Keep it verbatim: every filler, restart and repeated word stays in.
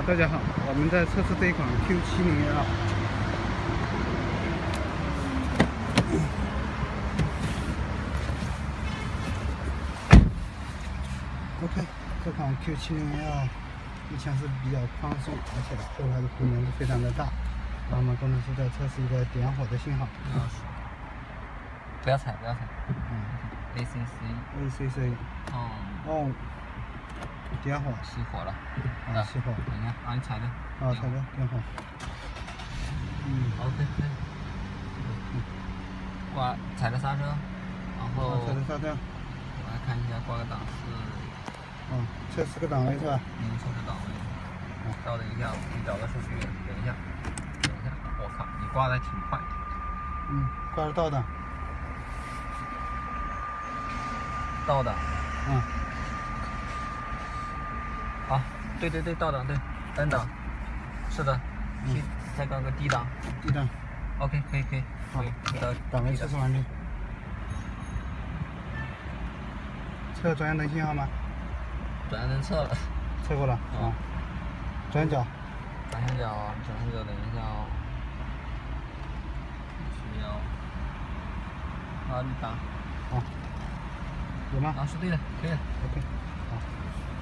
啊，大家好，我们在测试这一款 Q 七零二。OK， 这款 Q 七零二一枪是比较宽松，而且后排的弧面是非常的大。然后我们工程师在测试一个点火的信号。啊， 不要踩，不要踩。 嗯 A C C。A C C。哦。哦。点火。 熄火了。 啊，熄火。 等一下，啊，你踩的。 啊，踩的，点火。嗯。 OK，可以。嗯。挂，踩着刹车，然后。 踩着刹车。 我来看一下，挂个档次。 哦，测试个档位是吧？ 嗯，测试档位。稍等一下，你找个数据，等一下，等一下。我靠，你挂的挺快。 嗯，挂着倒档。 倒档。 嗯。 好，对对对，倒档对，N 档，是的。嗯。再搞个 D 档。 D 档。 OK， 可以可以。 好，档位测试完毕。测转向灯信号吗？ 转向灯测了。 测过了。啊。转向角。 转向角，转向角，等一下哦。需要。好，你打。 好。有吗？ 啊，是对的，可以的。 OK。好。